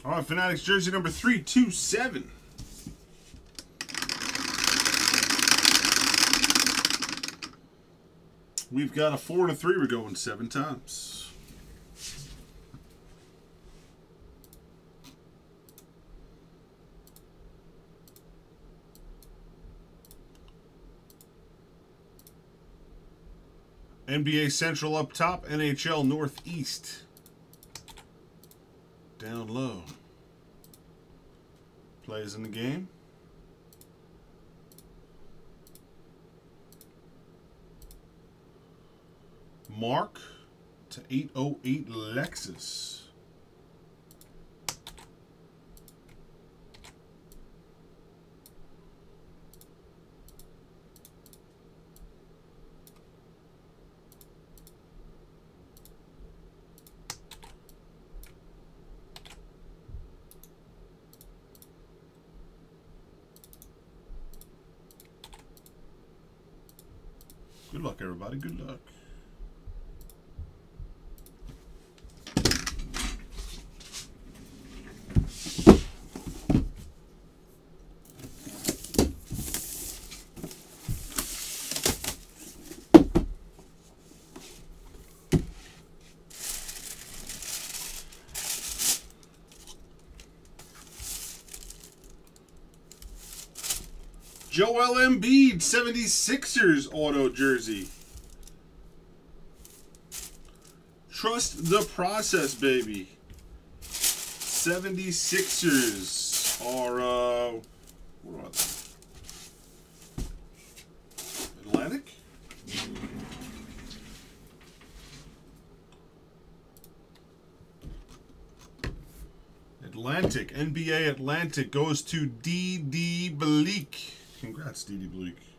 All right, Fanatics jersey number 327. We've got a 4 and a 3. We're going 7 times. NBA Central up top, NHL Northeast down low. Plays in the game. Mark to 808 Lexus. Good luck, everybody. Good luck. Joel Embiid, 76ers auto jersey. Trust the process, baby. 76ers are, what are they? Atlantic? Atlantic, NBA Atlantic goes to D.D. Bleak. Congrats, D.D. Bleak.